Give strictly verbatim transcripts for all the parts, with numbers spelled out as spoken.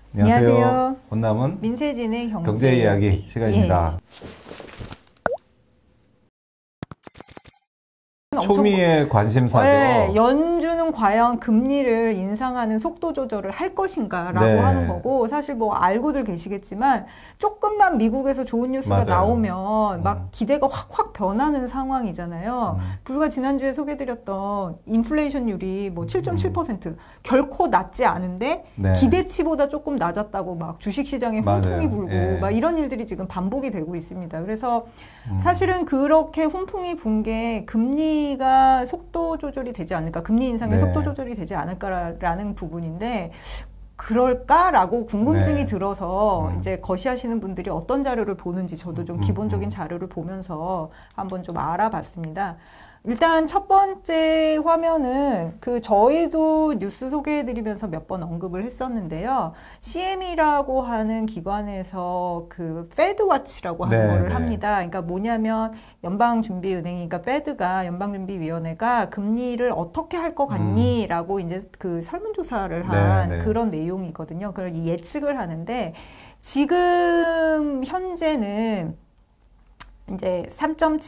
안녕하세요. 안녕하세요. 본남은 민세진의 경제, 경제 이야기 이야기. 시간입니다. 예. 초미의 관심사죠. 네, 연준은 과연 금리를 인상하는 속도 조절을 할 것인가라고 네. 하는 거고, 사실 뭐 알고들 계시겠지만 조금만 미국에서 좋은 뉴스가 맞아요. 나오면 막 음. 기대가 확확 변하는 상황이잖아요. 음. 불과 지난주에 소개드렸던 인플레이션율이 뭐 칠 점 칠 퍼센트 음. 결코 낮지 않은데 네. 기대치보다 조금 낮았다고 막 주식시장에 훈풍이 맞아요. 불고 예. 막 이런 일들이 지금 반복이 되고 있습니다. 그래서 음. 사실은 그렇게 훈풍이 분 게 금리가 속도 조절이 되지 않을까, 금리 인상의 네. 속도 조절이 되지 않을까라는 부분인데, 그럴까라고 궁금증이 네. 들어서 음. 이제 거시하시는 분들이 어떤 자료를 보는지 저도 좀 음, 기본적인 음. 자료를 보면서 한번 좀 알아봤습니다. 일단 첫 번째 화면은 그 저희도 뉴스 소개해드리면서 몇 번 언급을 했었는데요. 씨엠이라고 하는 기관에서 그 페드워치라고 하는 네, 거를 네. 합니다. 그러니까 뭐냐면 연방준비은행이, 그러니까 페드가 연방준비위원회가 금리를 어떻게 할 것 같니? 음. 라고 이제 그 설문조사를 한 네, 네. 그런 내용이거든요. 그걸 이 예측을 하는데, 지금 현재는 이제 삼 점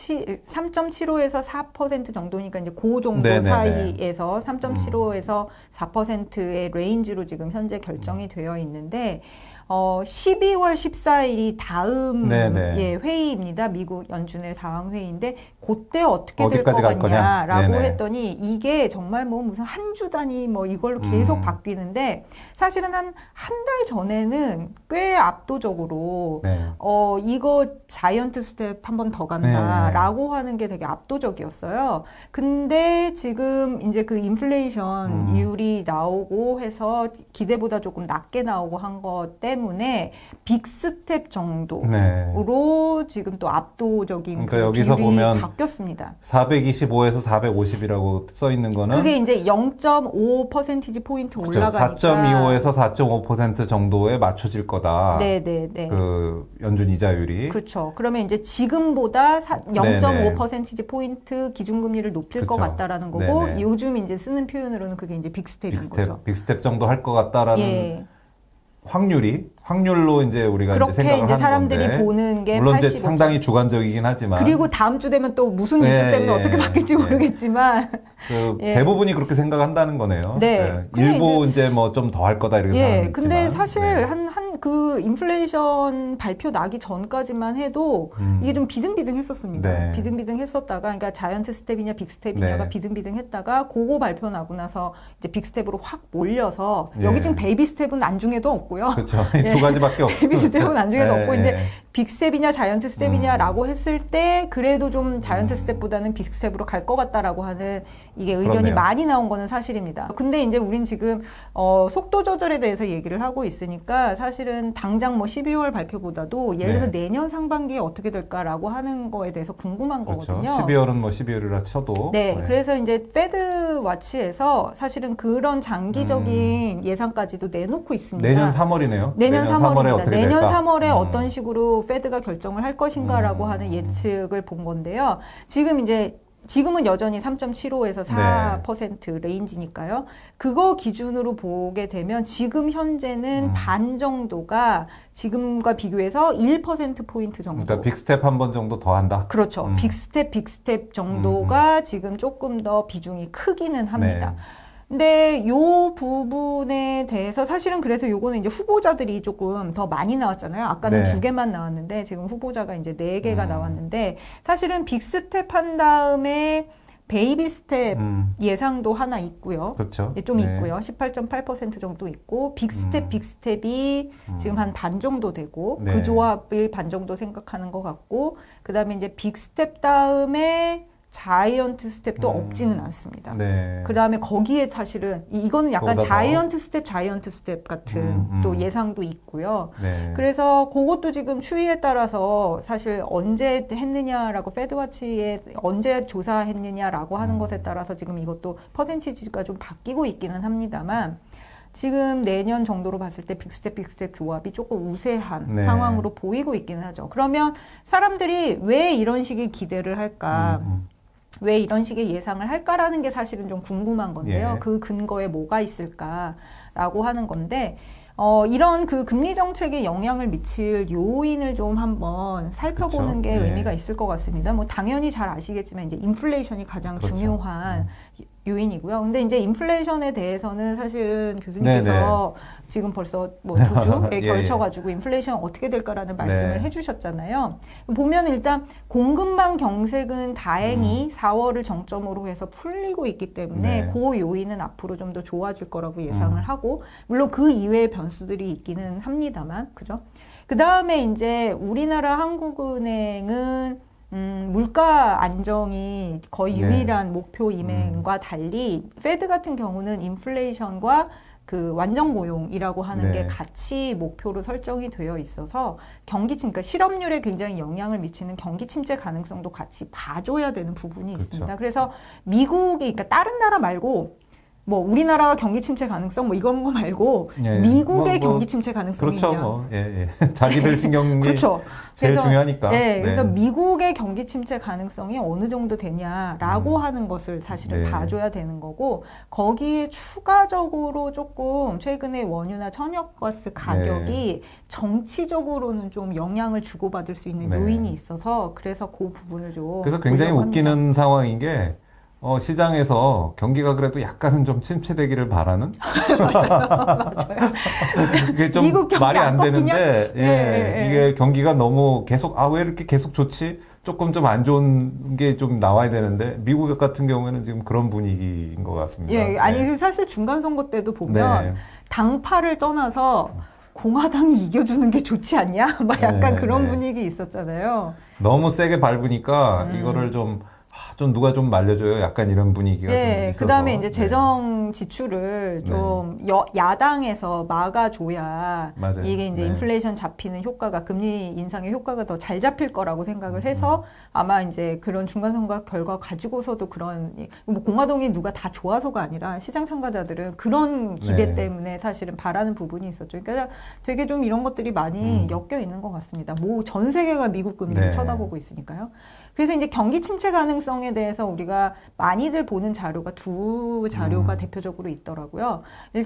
칠오에서 사 퍼센트 정도니까 이제 그 정도 네네네. 사이에서 삼 점 칠오에서 사 퍼센트의 레인지로 지금 현재 결정이 되어 있는데, 어, 십이월 십사일이 다음 네네. 예, 회의입니다. 미국 연준의 다음 회의인데 그때 어떻게 될 것 어디까지 갈 같냐라고 거냐? 했더니 이게 정말 뭐 무슨 한 주 단위 뭐 이걸로 계속 음. 바뀌는데, 사실은 한 한 달 전에는 꽤 압도적으로 네. 어, 이거 자이언트 스텝 한 번 더 간다라고 하는 게 되게 압도적이었어요. 근데 지금 이제 그 인플레이션율이 음. 나오고 해서 기대보다 조금 낮게 나오고 한 것 때문에 빅 스텝 정도로 네. 지금 또 압도적인 그러니까 그 여기서 비율이 보면 바뀌었습니다. 사백이십오에서 사백오십이라고 써 있는 거는 그게 이제 영 점 오 퍼센티지 포인트 올라가니까 사 점 이오에서 사 점 오 퍼센트 정도에 맞춰질 거다. 네네네. 그 연준 이자율이. 그렇죠. 그러면 이제 지금보다 영 점 오 퍼센티지 포인트 기준금리를 높일 그쵸. 것 같다라는 거고, 네네. 요즘 이제 쓰는 표현으로는 그게 이제 빅스텝인 빅스텝, 거죠. 빅스텝 정도 할 것 같다라는 예. 확률이 확률로 이제 우리가 그렇게 이제 생각을 이제 하는 사람들이 건데, 보는 게 물론 이제 팔십오 퍼센트. 상당히 주관적이긴 하지만, 그리고 다음 주 되면 또 무슨 뉴스 예, 때문에 예, 어떻게 바뀔지 예. 모르겠지만 그 예. 대부분이 그렇게 생각한다는 거네요. 네. 예. 일부 이제 뭐 좀 더 할 거다 이렇게 예. 생각하는 근데 있지만, 사실 네. 한 한 그 인플레이션 발표 나기 전까지만 해도 음. 이게 좀 비등비등했었습니다. 네. 비등비등했었다가, 그러니까 자이언트 스텝이냐 빅 스텝이냐가 네. 비등비등했다가 그거 발표 나고 나서 이제 빅 스텝으로 확 몰려서, 예. 여기 지금 베이비 스텝은 안중에도 없고요. 그렇죠. 예. 두 가지밖에 없고. 베이비 스텝은 안중에도 예, 없고, 예. 이제 빅 스텝이냐 자이언트 스텝이냐라고 했을 때 그래도 좀 자이언트 스텝보다는 빅 스텝으로 갈 것 같다라고 하는 이게 의견이 그렇네요. 많이 나온 거는 사실입니다. 근데 이제 우린 지금 어, 속도 조절에 대해서 얘기를 하고 있으니까, 사실은 당장 뭐 십이월 발표보다도 예를 들어서 네. 내년 상반기에 어떻게 될까라고 하는 거에 대해서 궁금한 그렇죠. 거거든요. 십이월은 뭐 십이월이라 쳐도. 네, 네. 그래서 이제 페드 와치에서 사실은 그런 장기적인 음. 예상까지도 내놓고 있습니다. 내년 삼월이네요. 내년, 내년 삼월입니다. 삼월에 어떻게 내년 될까? 삼월에 음. 어떤 식으로 페드가 결정을 할 것인가라고 음. 하는 예측을 본 건데요. 지금 이제 지금은 여전히 삼 점 칠오에서 사 퍼센트 네. 레인지니까요. 그거 기준으로 보게 되면 지금 현재는 음. 반 정도가 지금과 비교해서 일 퍼센트 포인트 정도. 그러니까 빅스텝 한 번 정도 더 한다. 그렇죠. 음. 빅스텝, 빅스텝 정도가 음. 지금 조금 더 비중이 크기는 합니다. 네. 근데 요 부분에 대해서 사실은, 그래서 요거는 이제 후보자들이 조금 더 많이 나왔잖아요. 아까는 네. 두 개만 나왔는데 지금 후보자가 이제 네 개가 음. 나왔는데, 사실은 빅스텝 한 다음에 베이비 스텝 음. 예상도 하나 있고요. 그렇죠. 좀 네. 있고요. 십팔 점 팔 퍼센트 정도 있고, 빅스텝, 음. 빅스텝이 음. 지금 한 반 정도 되고, 네. 그 조합을 반 정도 생각하는 것 같고, 그 다음에 이제 빅스텝 다음에 자이언트 스텝도 음. 없지는 않습니다. 네. 그 다음에 거기에 사실은 이- 이거는 약간 그거보다 자이언트 스텝, 자이언트 스텝 같은 음, 음. 또 예상도 있고요. 네. 그래서 그것도 지금 추이에 따라서 사실 언제 했느냐라고, 페드와치에 언제 조사했느냐라고 하는 음. 것에 따라서 지금 이것도 퍼센티지가 좀 바뀌고 있기는 합니다만, 지금 내년 정도로 봤을 때 빅스텝, 빅스텝 조합이 조금 우세한 네. 상황으로 보이고 있기는 하죠. 그러면 사람들이 왜 이런 식의 기대를 할까? 음, 음. 왜 이런 식의 예상을 할까라는 게 사실은 좀 궁금한 건데요. 예. 그 근거에 뭐가 있을까라고 하는 건데, 어, 이런 그 금리 정책에 영향을 미칠 요인을 좀 한번 살펴보는 그렇죠. 게 네. 의미가 있을 것 같습니다. 뭐 당연히 잘 아시겠지만 이제 인플레이션이 가장 그렇죠. 중요한 음. 요인이고요. 근데 이제 인플레이션에 대해서는 사실은 교수님께서 네네. 지금 벌써 뭐 두 주에 예, 걸쳐가지고 인플레이션 어떻게 될까라는 말씀을 네. 해주셨잖아요. 보면 일단 공급망 경색은 다행히 음. 사월을 정점으로 해서 풀리고 있기 때문에 네. 그 요인은 앞으로 좀 더 좋아질 거라고 예상을 음. 하고, 물론 그 이외의 변수들이 있기는 합니다만, 그죠? 그 다음에 이제 우리나라 한국은행은 음, 물가 안정이 거의 네. 유일한 목표임과 음. 달리 페드 같은 경우는 인플레이션과 그 완전 고용이라고 하는 네. 게 같이 목표로 설정이 되어 있어서 경기 침, 그러니까 실업률에 굉장히 영향을 미치는 경기 침체 가능성도 같이 봐줘야 되는 부분이 그렇죠. 있습니다. 그래서 미국이, 그러니까 다른 나라 말고 뭐 우리나라 경기 침체 가능성 뭐 이런 거 말고 예, 미국의 뭐, 뭐, 경기 침체 가능성이 그렇죠. 있냐. 뭐, 예, 예. 자기들 신경이 그렇죠. 제일 그래서, 중요하니까. 네, 네. 그래서 미국의 경기 침체 가능성이 어느 정도 되냐라고 음. 하는 것을 사실은 네. 봐줘야 되는 거고, 거기에 추가적으로 조금 최근에 원유나 천연가스 가격이 네. 정치적으로는 좀 영향을 주고받을 수 있는 네. 요인이 있어서 그래서 그 부분을 좀 그래서 굉장히 보려고 웃기는 합니다. 상황인 게 어, 시장에서 경기가 그래도 약간은 좀 침체되기를 바라는? 맞아요. 그게 좀 미국 경기 말이 안 안 되는데, 예, 네, 네, 이게 경기가 너무 계속, 아, 왜 이렇게 계속 좋지? 조금 좀 안 좋은 게 좀 나와야 되는데, 미국 같은 경우에는 지금 그런 분위기인 것 같습니다. 예, 아니, 네. 사실 중간선거 때도 보면 네. 당파를 떠나서 공화당이 이겨주는 게 좋지 않냐? 막 약간 네, 그런 네. 분위기 있었잖아요. 너무 세게 밟으니까 음. 이거를 좀, 아, 좀 누가 좀 말려줘요. 약간 이런 분위기가 좀 예, 있어서. 그 다음에 이제 네. 재정 지출을 좀 여, 야당에서 막아줘야 맞아요. 이게 이제 네. 인플레이션 잡히는 효과가, 금리 인상의 효과가 더 잘 잡힐 거라고 생각을 음. 해서 아마 이제 그런 중간선거 결과 가지고서도 그런, 뭐 공화당이 누가 다 좋아서가 아니라 시장 참가자들은 그런 기대 네. 때문에 사실은 바라는 부분이 있었죠. 그러니까 되게 좀 이런 것들이 많이 음. 엮여 있는 것 같습니다. 뭐 전 세계가 미국 금리를 네. 쳐다보고 있으니까요. 그래서 이제 경기 침체 가능성에 대해서 우리가 많이들 보는 자료가 두 자료가 음. 대표적으로 있더라고요.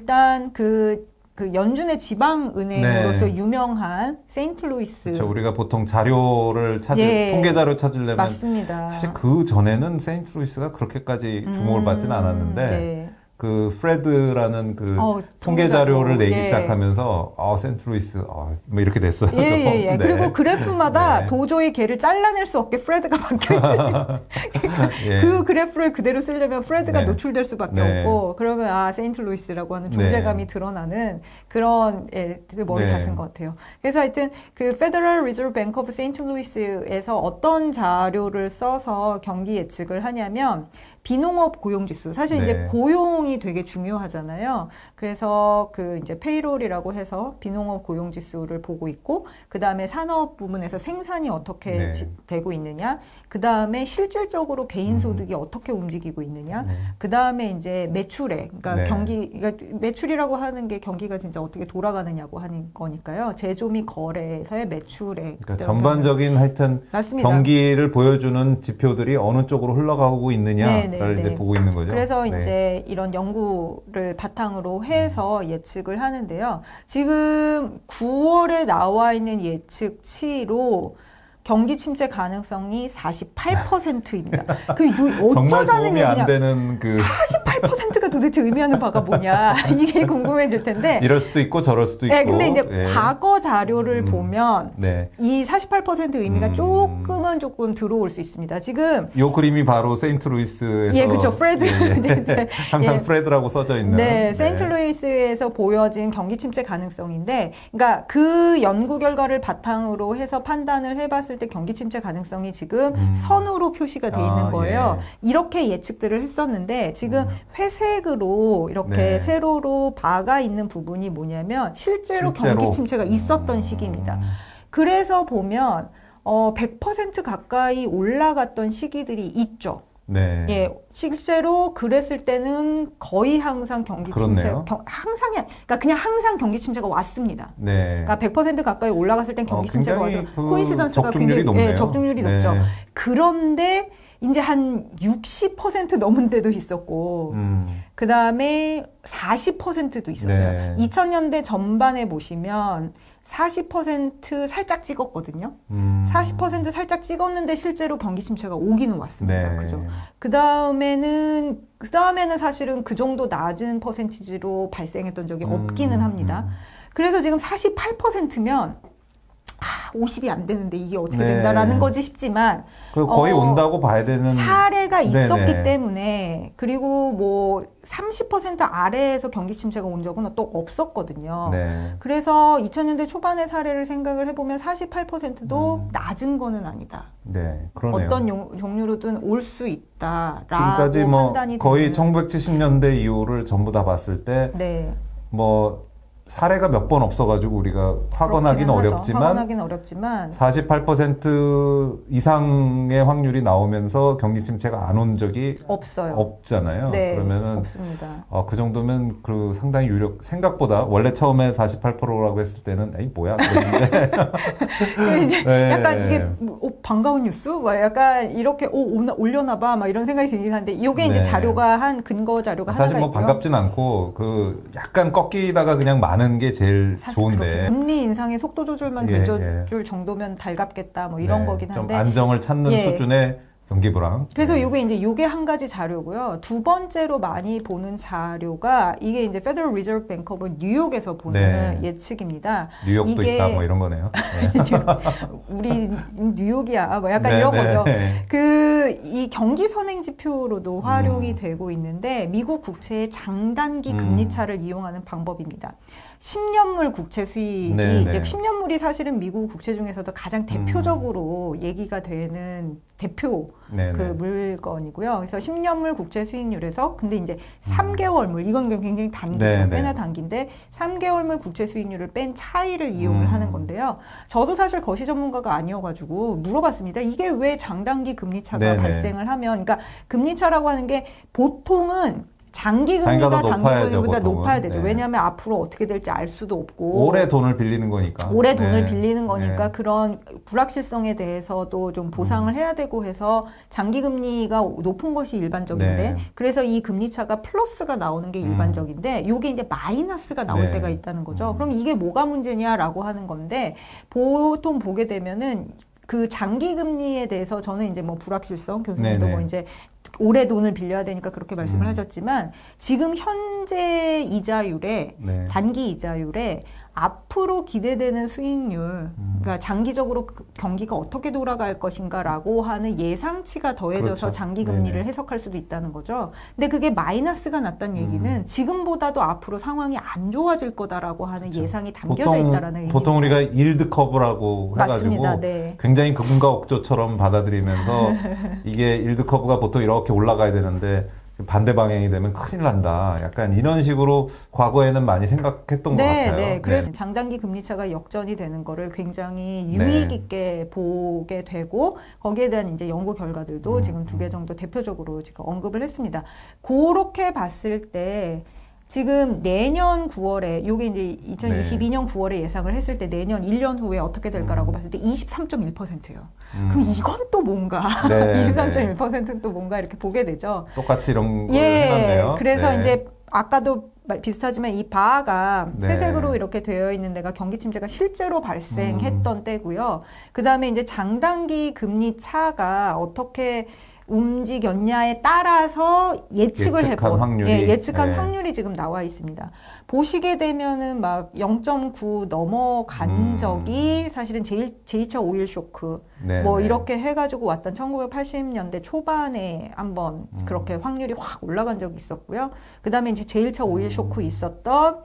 일단 그, 그 연준의 지방은행으로서 네. 유명한 세인트루이스. 그렇죠. 우리가 보통 자료를 찾을, 예. 통계 자료 찾으려면 맞습니다. 사실 그 전에는 세인트루이스가 그렇게까지 주목을 음, 받지는 않았는데 네. 그 프레드라는 그 어, 통계 자료를 내기 예. 시작하면서 아 세인트루이스 아, 뭐 이렇게 됐어요. 예, 예, 예. 네. 그리고 그래프마다 네. 도저히 걔를 잘라낼 수 없게 프레드가 박혀 있어요. 예. 그 그래프를 그대로 쓰려면 프레드가 네. 노출될 수밖에 네. 없고, 그러면 아 세인트루이스라고 하는 존재감이 네. 드러나는 그런, 예, 되게 머리 네. 잘 쓴 것 같아요. 그래서 하여튼 그 Federal Reserve Bank of 세인트루이스에서 어떤 자료를 써서 경기 예측을 하냐면 비농업 고용지수. 사실 네. 이제 고용이 되게 중요하잖아요. 그래서 그 이제 페이롤이라고 해서 비농업 고용지수를 보고 있고, 그 다음에 산업 부문에서 생산이 어떻게 네. 지, 되고 있느냐, 그 다음에 실질적으로 개인 음. 소득이 어떻게 움직이고 있느냐, 네. 그 다음에 이제 매출액, 그러니까 네. 경기, 그러니까 매출이라고 하는 게 경기가 진짜 어떻게 돌아가느냐고 하는 거니까요. 제조 및 거래에서의 매출액. 그러니까 전반적인 하여튼 맞습니다. 경기를 보여주는 지표들이 어느 쪽으로 흘러가고 있느냐를 네, 네, 이제 네. 보고 있는 거죠. 그래서 네. 이제 이런 연구를 바탕으로 해서 예측을 하는데요. 지금 구월에 나와 있는 예측치로 경기 침체 가능성이 사십팔 퍼센트입니다. 그 정말 어쩌자는 도움이 안 얘기냐. 되는 그 사십팔 퍼센트가 도대체 의미하는 바가 뭐냐. 이게 궁금해질 텐데. 이럴 수도 있고 저럴 수도 있고. 네, 근데 이제 예. 과거 자료를 음. 보면 네. 이 사십팔 퍼센트 의미가 음. 조금은 조금 들어올 수 있습니다. 지금 요 그림이 바로 세인트루이스에서 예, 그렇죠. 프레드. 예, 예. 네, 네. 항상 예. 프레드라고 써져 있는. 네, 세인트루이스에서 보여진 경기 침체 가능성인데, 그러니까 그 연구 결과를 바탕으로 해서 판단을 해봤을 때 경기 침체 가능성이 지금 음. 선으로 표시가 돼 있는 아, 거예요. 예. 이렇게 예측들을 했었는데 지금 음. 회색으로 이렇게 네. 세로로 바가 있는 부분이 뭐냐면 실제로, 실제로. 경기 침체가 있었던 음. 시기입니다. 그래서 보면 어, 백 퍼센트 가까이 올라갔던 시기들이 있죠. 네. 예, 실제로 그랬을 때는 거의 항상 경기 침체, 그렇네요. 경, 항상이, 그러니까 그냥 항상 경기 침체가 왔습니다. 네. 그러니까 백 퍼센트 가까이 올라갔을 땐 경기 어, 침체가 와서 굉장히 그 코인시던스가 적중률이 굉장히, 예, 높네요. 적중률이 네. 높죠. 그런데 이제 한 육십 퍼센트 넘은 데도 있었고, 음. 그 다음에 사십 퍼센트도 있었어요. 네. 이천 년대 전반에 보시면 사십 퍼센트 살짝 찍었거든요. 음. 사십 퍼센트 살짝 찍었는데 실제로 경기 침체가 오기는 왔습니다. 네. 그죠? 그 다음에는, 그 다음에는 사실은 그 정도 낮은 퍼센티지로 발생했던 적이 음. 없기는 합니다. 그래서 지금 사십팔 퍼센트면 아, 오십이 안 되는데 이게 어떻게 네. 된다라는 거지 싶지만 거의 어, 온다고 봐야 되는 사례가 있었기 네네. 때문에 그리고 뭐 삼십 퍼센트 아래에서 경기 침체가 온 적은 또 없었거든요. 네. 그래서 이천 년대 초반의 사례를 생각을 해보면 사십팔 퍼센트도 음. 낮은 거는 아니다. 네, 그러네요. 어떤 용, 종류로든 올 수 있다라고 지금까지 뭐 판단이 거의 되는. 천구백칠십 년대 이후를 전부 다 봤을 때 네. 뭐 사례가 몇 번 없어가지고 우리가 확언하기는 어렵지만, 확언하기는 어렵지만 사십팔 퍼센트 이상의 확률이 나오면서 경기 침체가 안 온 적이 없어요. 없잖아요. 네, 그러면은 없습니다. 어, 그 정도면 그 상당히 유력 생각보다 원래 처음에 사십팔 퍼센트라고 했을 때는 에이 뭐야 그랬는데 이제 네. 약간 이게 뭐, 어, 반가운 뉴스? 막 약간 이렇게 오, 오나, 올려나봐 막 이런 생각이 들긴 한데 이게 이제 네. 자료가 한 근거 자료가 사실 하나가 뭐 있고요. 반갑진 않고 그 약간 꺾이다가 그냥 많은 게 제일 좋은데 금리 인상의 속도 조절만 예, 될줄 예. 정도면 달갑겠다 뭐 이런 네, 거긴 한데 좀 안정을 찾는 예. 수준의 경기 불황. 그래서 네. 요게 이제 요게 한 가지 자료고요. 두 번째로 많이 보는 자료가 이게 이제 Federal Reserve Bank of 뉴욕에서 보는 네. 예측입니다. 뉴욕도 이게 있다 뭐 이런 거네요. 네. 우리 뉴욕이야 뭐 약간 네, 이런 네. 거죠. 그 이 경기 선행 지표로도 활용이 음. 되고 있는데 미국 국채의 장단기 금리 차를 음. 이용하는 방법입니다. 십 년물 국채 수익이 네, 이제 네. 십 년물이 사실은 미국 국채 중에서도 가장 대표적으로 음. 얘기가 되는 대표 네, 그 네. 물건이고요. 그래서 십 년물 국채 수익률에서 근데 이제 삼 개월물 이건 굉장히 단기죠. 네, 꽤나 네. 단기인데 삼 개월물 국채 수익률을 뺀 차이를 이용을 음. 하는 건데요. 저도 사실 거시 전문가가 아니어가지고 물어봤습니다. 이게 왜 장단기 금리 차가 네, 네. 발생을 하면 그러니까 금리 차라고 하는 게 보통은 장기 금리가 단기 금리보다 높아야 되죠. 네. 왜냐하면 앞으로 어떻게 될지 알 수도 없고 오래 돈을 빌리는 거니까. 오래 돈을 네. 빌리는 거니까 네. 그런 불확실성에 대해서도 좀 보상을 음. 해야 되고 해서 장기 금리가 높은 것이 일반적인데 네. 그래서 이 금리 차가 플러스가 나오는 게 일반적인데 이게 이제 마이너스가 나올 네. 때가 있다는 거죠. 음. 그럼 이게 뭐가 문제냐라고 하는 건데 보통 보게 되면은 그 장기 금리에 대해서 저는 이제 뭐 불확실성 교수님도 네네. 뭐 이제 오래 돈을 빌려야 되니까 그렇게 말씀을 음. 하셨지만 지금 현재 이자율에 네. 단기 이자율에 앞으로 기대되는 수익률, 음. 그러니까 장기적으로 경기가 어떻게 돌아갈 것인가라고 하는 예상치가 더해져서 그렇죠. 장기 금리를 네네. 해석할 수도 있다는 거죠. 근데 그게 마이너스가 났다는 얘기는 음. 지금보다도 앞으로 상황이 안 좋아질 거다라고 하는 그렇죠. 예상이 담겨져 보통, 있다라는 얘기입니다. 보통 우리가 일드 커브라고 맞습니다. 해가지고 네. 굉장히 금과 옥조처럼 받아들이면서 이게 일드 커브가 보통 이렇게 올라가야 되는데 반대 방향이 되면 큰일 난다. 약간 이런 식으로 과거에는 많이 생각했던 네, 것 같아요. 네. 그래서 네. 장단기 금리차가 역전이 되는 거를 굉장히 유익 네. 있게 보게 되고 거기에 대한 이제 연구 결과들도 음, 지금 두 개 정도 대표적으로 지금 언급을 했습니다. 그렇게 봤을 때 지금 내년 구월에 요게 이제 이천이십이 년 네. 구월에 예상을 했을 때 내년 일 년 후에 어떻게 될까라고 음. 봤을 때 이십삼 점 일 퍼센트예요. 음. 그럼 이건 또 뭔가 네, 이십삼 점 일 퍼센트는 또 뭔가 이렇게 보게 되죠. 똑같이 이런 걸 예, 해놨네요. 그래서 네. 이제 아까도 비슷하지만 이 바가 네. 회색으로 이렇게 되어 있는 데가 경기 침체가 실제로 발생했던 음. 때고요. 그 다음에 이제 장단기 금리 차가 어떻게 움직였냐에 따라서 예측을 해본 확률이, 예, 예측한 네. 확률이 지금 나와 있습니다. 보시게 되면은 막 영 점 구 넘어간 음. 적이 사실은 제일 제이 차 오일 쇼크 네, 뭐 네. 이렇게 해가지고 왔던 천구백팔십 년대 초반에 한번 음. 그렇게 확률이 확 올라간 적이 있었고요. 그 다음에 이제 제일 차 오일 쇼크 있었던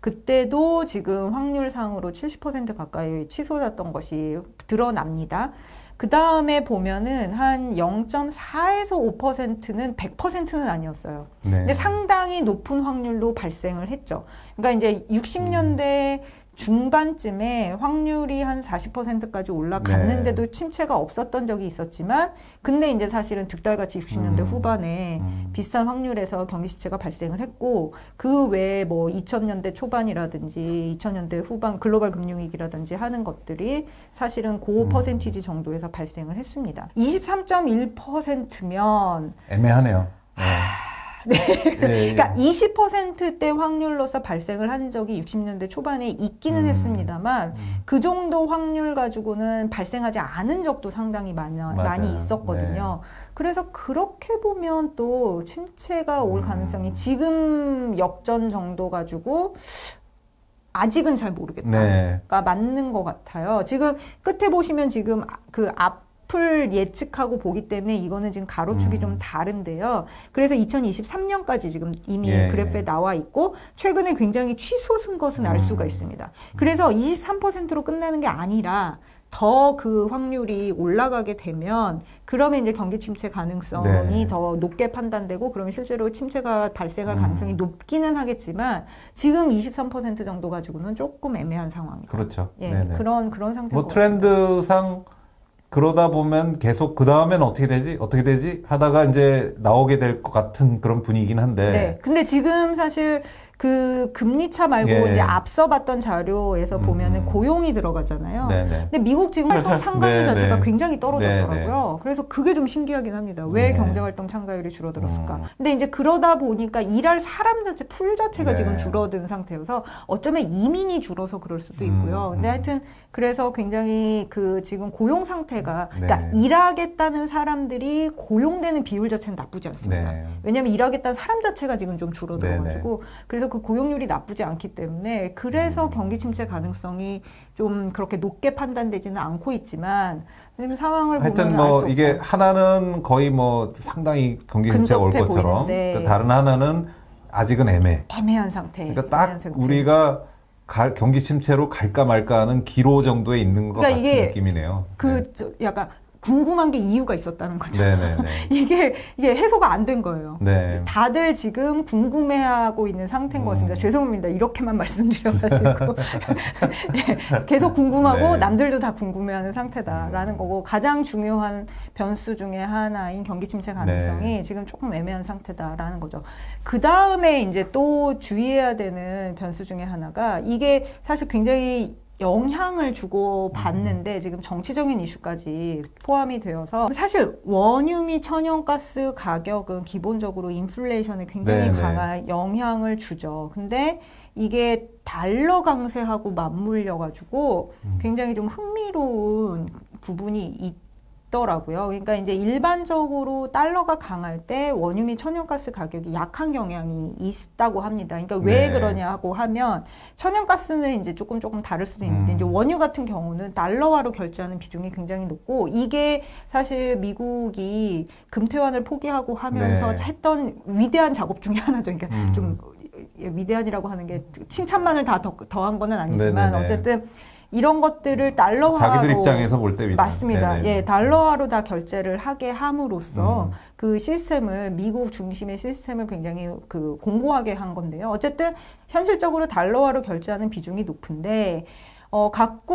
그때도 지금 확률상으로 칠십 퍼센트 가까이 치솟았던 것이 드러납니다. 그 다음에 보면은 한 영 점 사에서 오 퍼센트는 백 퍼센트는 아니었어요. 네. 근데 상당히 높은 확률로 발생을 했죠. 그러니까 이제 육십 년대 중반쯤에 확률이 한 사십 퍼센트까지 올라갔는데도 네. 침체가 없었던 적이 있었지만 근데 이제 사실은 득달같이 육십 년대 음. 후반에 음. 비슷한 확률에서 경기 침체가 발생을 했고 그 외에 뭐 이천 년대 초반이라든지 이천 년대 후반 글로벌 금융위기라든지 하는 것들이 사실은 고 음. 퍼센티지 정도에서 발생을 했습니다. 이십삼 점 일 퍼센트면 애매하네요. 네. 네. 예, 예. 그러니까 이십 퍼센트대 확률로서 발생을 한 적이 육십 년대 초반에 있기는 음, 했습니다만 음. 그 정도 확률 가지고는 발생하지 않은 적도 상당히 많이, 많이 있었거든요. 네. 그래서 그렇게 보면 또 침체가 올 가능성이 음. 지금 역전 정도 가지고 아직은 잘 모르겠다가 네. 맞는 것 같아요. 지금 끝에 보시면 지금 그 앞 풀 예측하고 보기 때문에 이거는 지금 가로축이 음. 좀 다른데요. 그래서 이천이십삼 년까지 지금 이미 예. 그래프에 나와 있고 최근에 굉장히 치솟은 것은 알 음. 수가 있습니다. 그래서 이십삼 퍼센트로 끝나는 게 아니라 더 그 확률이 올라가게 되면 그러면 이제 경기 침체 가능성이 네. 더 높게 판단되고 그러면 실제로 침체가 발생할 음. 가능성이 높기는 하겠지만 지금 이십삼 퍼센트 정도 가지고는 조금 애매한 상황이에요. 그렇죠. 예, 그런 그런 상태. 뭐 트렌드상 그러다 보면 계속 그 다음엔 어떻게 되지? 어떻게 되지? 하다가 이제 나오게 될 것 같은 그런 분위기긴 한데. 네. 근데 지금 사실 그 금리차 말고 예. 이제 앞서 봤던 자료에서 보면은 음. 고용이 들어가잖아요. 네네. 근데 미국 지금 활동 참가율 네네. 자체가 굉장히 떨어졌더라고요. 네네. 그래서 그게 좀 신기하긴 합니다. 왜 네. 경제활동 참가율이 줄어들었을까? 음. 근데 이제 그러다 보니까 일할 사람 자체 풀 자체가 네. 지금 줄어든 상태여서 어쩌면 이민이 줄어서 그럴 수도 있고요. 음. 근데 하여튼 그래서 굉장히 그 지금 고용 상태가 그러니까 네. 일하겠다는 사람들이 고용되는 비율 자체는 나쁘지 않습니다. 네. 왜냐하면 일하겠다는 사람 자체가 지금 좀 줄어들어가지고 네네. 그래서 그 고용률이 나쁘지 않기 때문에 그래서 음. 경기 침체 가능성이 좀 그렇게 높게 판단되지는 않고 있지만 지금 상황을 하여튼 보면 뭐 알 수 이게 없다. 하나는 거의 뭐 상당히 경기 침체가 올 것처럼 그 다른 하나는 아직은 애매. 애매한 상태. 그러니까 딱 애매한 상태. 우리가 갈, 경기 침체로 갈까 말까 하는 기로 정도에 있는 것 그러니까 같은 이게 느낌이네요. 그 네. 저 약간 궁금한 게 이유가 있었다는 거죠. 네네네. 이게 이게 해소가 안 된 거예요. 네. 다들 지금 궁금해하고 있는 상태인 것 같습니다. 음. 죄송합니다. 이렇게만 말씀드려가지고 네, 계속 궁금하고 네. 남들도 다 궁금해하는 상태다라는 음. 거고 가장 중요한 변수 중에 하나인 경기 침체 가능성이 네. 지금 조금 애매한 상태다라는 거죠. 그 다음에 이제 또 주의해야 되는 변수 중에 하나가 이게 사실 굉장히 영향을 주고 받는데 지금 정치적인 이슈까지 포함이 되어서 사실 원유 및 천연가스 가격은 기본적으로 인플레이션에 굉장히 네네. 강한 영향을 주죠. 근데 이게 달러 강세하고 맞물려 가지고 굉장히 좀 흥미로운 부분이 있더라고요. 그러니까 이제 일반적으로 달러가 강할 때 원유 및 천연가스 가격이 약한 경향이 있다고 합니다. 그러니까 왜 네. 그러냐고 하면 천연가스는 이제 조금 조금 다를 수도 있는데 음. 이제 원유 같은 경우는 달러화로 결제하는 비중이 굉장히 높고 이게 사실 미국이 금태환을 포기하고 하면서 네. 했던 위대한 작업 중에 하나죠. 그러니까 음. 좀 위대한이라고 하는 게 칭찬만을 다 더, 더한 거는 아니지만 네네네. 어쨌든 이런 것들을 달러화로 자기들 입장에서 볼 때 위대한. 맞습니다. 네네. 예, 달러화로 다 결제를 하게 함으로써 음. 그 시스템을 미국 중심의 시스템을 굉장히 그 공고하게 한 건데요. 어쨌든 현실적으로 달러화로 결제하는 비중이 높은데 어,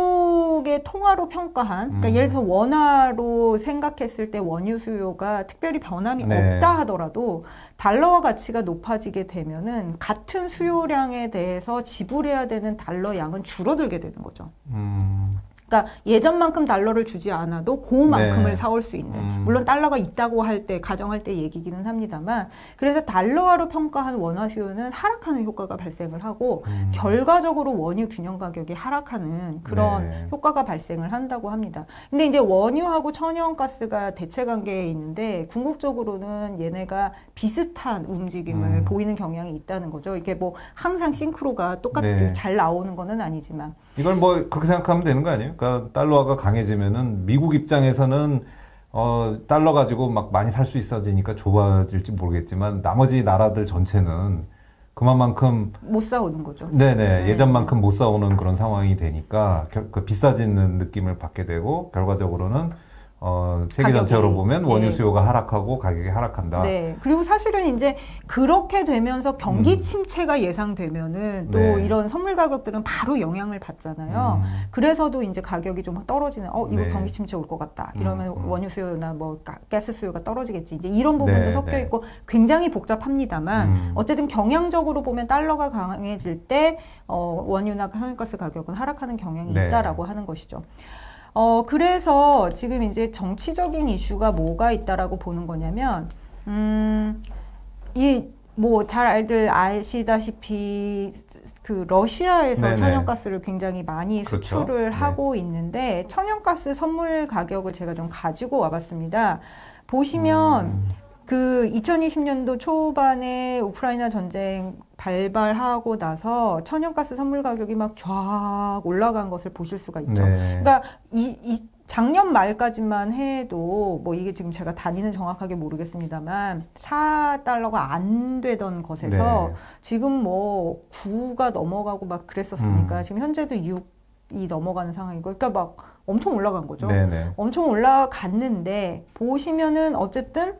각국의 통화로 평가한, 그러니까 음. 예를 들어서 원화로 생각했을 때 원유 수요가 특별히 변함이 네. 없다 하더라도 달러화 가치가 높아지게 되면은 같은 수요량에 대해서 지불해야 되는 달러 양은 줄어들게 되는 거죠. 음. 그러니까 예전만큼 달러를 주지 않아도 그만큼을 네. 사올 수 있는 음. 물론 달러가 있다고 할 때 가정할 때 얘기기는 합니다만 그래서 달러화로 평가한 원화 수요는 하락하는 효과가 발생을 하고 음. 결과적으로 원유 균형 가격이 하락하는 그런 네. 효과가 발생을 한다고 합니다. 근데 이제 원유하고 천연가스가 대체 관계에 있는데 궁극적으로는 얘네가 비슷한 움직임을 음. 보이는 경향이 있다는 거죠. 이게 뭐 항상 싱크로가 똑같이 네. 잘 나오는 거는 아니지만 이걸 뭐 그렇게 생각하면 되는 거 아니에요? 그러니까 달러화가 강해지면은 미국 입장에서는 어 달러 가지고 막 많이 살 수 있어지니까 좋아질지 모르겠지만 나머지 나라들 전체는 그만큼 못 사오는 거죠. 네네 네. 예전만큼 못 사오는 그런 상황이 되니까 겨, 그 비싸지는 느낌을 받게 되고 결과적으로는 어, 세계 가격이, 전체로 보면 원유 예. 수요가 하락하고 가격이 하락한다. 네. 그리고 사실은 이제 그렇게 되면서 경기 침체가 예상되면은 또 네. 이런 선물 가격들은 바로 영향을 받잖아요. 음. 그래서도 이제 가격이 좀 떨어지는, 어, 이거 네. 경기 침체 올 것 같다. 이러면 음, 음. 원유 수요나 뭐 가- 가스 수요가 떨어지겠지. 이제 이런 부분도 네, 섞여 네. 있고 굉장히 복잡합니다만 음. 어쨌든 경향적으로 보면 달러가 강해질 때 어, 원유나 천연가스 가격은 하락하는 경향이 네. 있다라고 하는 것이죠. 어, 그래서 지금 이제 정치적인 이슈가 뭐가 있다라고 보는 거냐면, 음, 이, 뭐, 잘 알들 아시다시피, 그, 러시아에서 네네. 천연가스를 굉장히 많이 그렇죠. 수출을 네. 하고 있는데, 천연가스 선물 가격을 제가 좀 가지고 와봤습니다. 보시면, 음. 그 이천이십 년도 초반에 우크라이나 전쟁 발발하고 나서 천연가스 선물 가격이 막 쫙 올라간 것을 보실 수가 있죠. 네. 그러니까 이, 이 작년 말까지만 해도 뭐 이게 지금 제가 단위는 정확하게 모르겠습니다만 사 달러가 안 되던 것에서 네. 지금 뭐 구가 넘어가고 막 그랬었으니까 음. 지금 현재도 육이 넘어가는 상황이고 그러니까 막 엄청 올라간 거죠. 네네. 엄청 올라갔는데 보시면은 어쨌든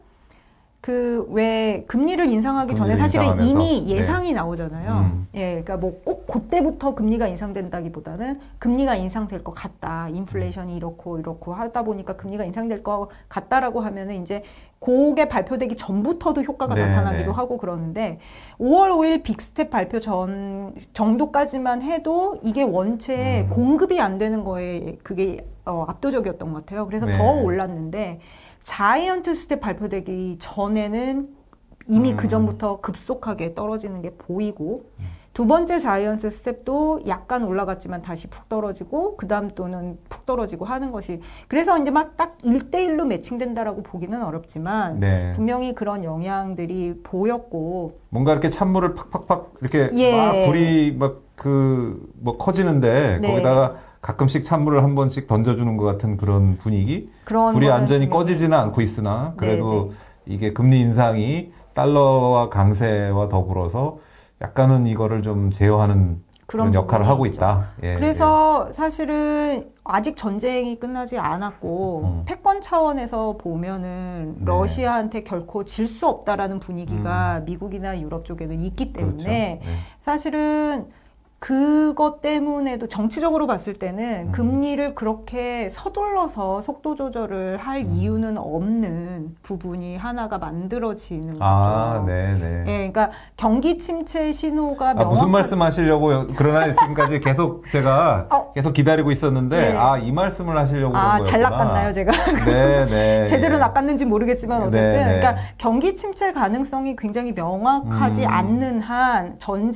그 왜 금리를 인상하기 전에 금리를 사실은 인상하면서? 이미 네. 예상이 나오잖아요. 음. 예, 그러니까 뭐 꼭 그때부터 금리가 인상된다기보다는 금리가 인상될 것 같다. 인플레이션이 이렇고 이렇고 하다 보니까 금리가 인상될 것 같다라고 하면은 이제 그게 발표되기 전부터도 효과가 네, 나타나기도 네. 하고 그러는데 오월 오일 빅스텝 발표 전 정도까지만 해도 이게 원체 음. 공급이 안 되는 거에 그게 어, 압도적이었던 것 같아요. 그래서 네. 더 올랐는데 자이언트 스텝 발표되기 전에는 이미 음. 그 전부터 급속하게 떨어지는 게 보이고 두 번째 자이언트 스텝도 약간 올라갔지만 다시 푹 떨어지고 그 다음 또는 푹 떨어지고 하는 것이 그래서 이제 막 딱 일 대일로 매칭된다라고 보기는 어렵지만 네. 분명히 그런 영향들이 보였고 뭔가 이렇게 찬물을 팍팍팍 이렇게 예. 막 불이 막 그 뭐 커지는데 네. 거기다가 가끔씩 찬물을 한 번씩 던져주는 것 같은 그런 분위기. 그런 불이 거는 완전히 분명히 꺼지지는 않고 있으나 그래도 네, 이게 금리 인상이 달러와 강세와 더불어서 약간은 이거를 좀 제어하는 그런, 그런 역할을 부분이 하고 있죠. 있다. 예, 그래서 사실은 아직 전쟁이 끝나지 않았고 음. 패권 차원에서 보면은 네. 러시아한테 결코 질 수 없다라는 분위기가 미국이나 유럽 쪽에는 있기 예. 그렇죠. 때문에 네. 사실은 그것 때문에도 정치적으로 봤을 때는 음. 금리를 그렇게 서둘러서 속도 조절을 할 음. 이유는 없는 부분이 하나가 만들어지는 아, 거죠. 네, 네. 예, 그러니까 경기 침체 신호가 아, 명확한 무슨 말씀 하시려고, 그러나 지금까지 계속 제가 어. 계속 기다리고 있었는데, 네. 아, 이 말씀을 하시려고 그런 아, 거였구나. 잘 낚았나요, 제가? 네, 네. 제대로 예. 낚았는지 모르겠지만 어쨌든 네, 네. 그러니까 경기 침체 가능성이 굉장히 명확하지 음. 않는 한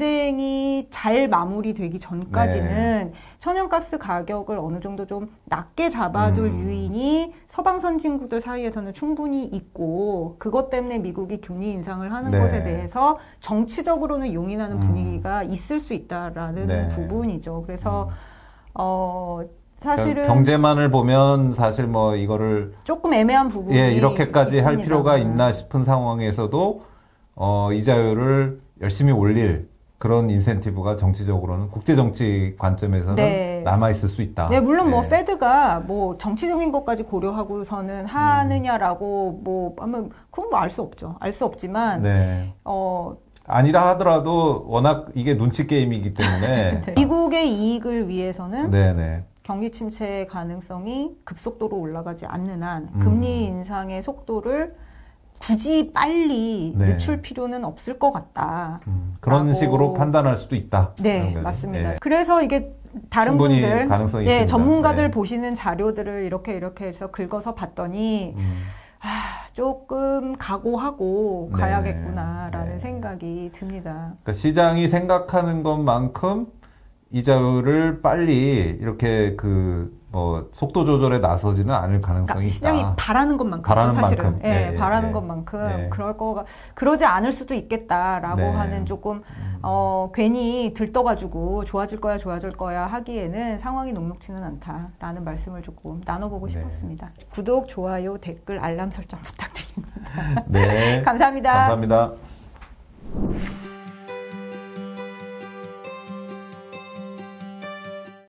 전쟁이 잘 마무리되기 전까지는 네. 천연가스 가격을 어느 정도 좀 낮게 잡아둘 음. 유인이 서방 선진국들 사이에서는 충분히 있고 그것 때문에 미국이 금리 인상을 하는 네. 것에 대해서 정치적으로는 용인하는 음. 분위기가 있을 수 있다라는 네. 부분이죠. 그래서 음. 어 사실은 경제만을 보면 사실 뭐 이거를 조금 애매한 부분이 예, 이렇게까지 할 있습니다만. 필요가 있나 싶은 상황에서도 어, 이자율을 열심히 올릴 그런 인센티브가 정치적으로는 국제 정치 관점에서는 네. 남아 있을 수 있다. 네, 물론 뭐 네. 페드가 뭐 정치적인 것까지 고려하고서는 하느냐라고 뭐 하면 그건 뭐 알 수 없죠. 알 수 없지만 네. 어 아니라 하더라도 워낙 이게 눈치 게임이기 때문에 네. 미국의 이익을 위해서는 네, 네. 경기 침체 가능성이 급속도로 올라가지 않는 한 음. 금리 인상의 속도를 굳이 빨리 네. 늦출 필요는 없을 것 같다. 음, 그런 라고. 식으로 판단할 수도 있다. 네, 그런 거죠. 맞습니다. 예. 그래서 이게 다른 충분히 분들, 가능성이 예, 있습니다. 전문가들 네. 보시는 자료들을 이렇게 이렇게 해서 긁어서 봤더니 음, 아, 조금 각오하고 네. 가야겠구나라는 네. 생각이 듭니다. 그러니까 시장이 생각하는 것만큼 이자율을 빨리 이렇게 그 뭐 속도 조절에 나서지는 않을 가능성이 그러니까 시장이 있다. 바라는 것만큼 바라는 사실은 만큼. 예, 네, 바라는 네. 것만큼 네. 그럴 거가 그러지 않을 수도 있겠다라고 네. 하는 조금 음. 어 괜히 들떠가지고 좋아질 거야 좋아질 거야 하기에는 상황이 녹록지는 않다라는 말씀을 조금 나눠보고 네. 싶었습니다. 구독, 좋아요, 댓글, 알람 설정 부탁드립니다. 네. 감사합니다. 감사합니다.